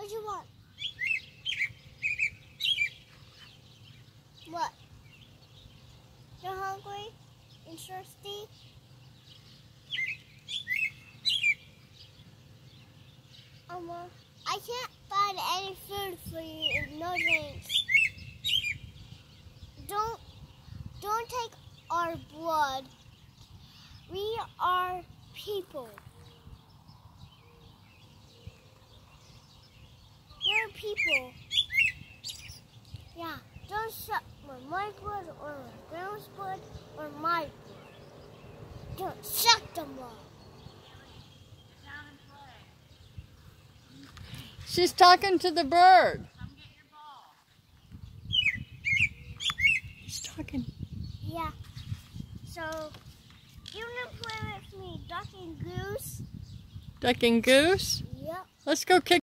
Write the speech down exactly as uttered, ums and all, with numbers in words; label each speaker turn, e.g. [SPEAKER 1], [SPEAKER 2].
[SPEAKER 1] What do you want? What? You're hungry and thirsty? Um, uh, I can't find any food for you and no drinks. Don't, don't take our blood. We are people. We're people. Yeah, don't suck my blood or my grandma's blood or my blood. Don't suck the blood.
[SPEAKER 2] She's talking to the bird.
[SPEAKER 3] Come get your ball.
[SPEAKER 2] She's talking.
[SPEAKER 1] Yeah. So, you want to play with me, Duck and Goose?
[SPEAKER 2] Duck and Goose?
[SPEAKER 1] Yep.
[SPEAKER 2] Let's go kick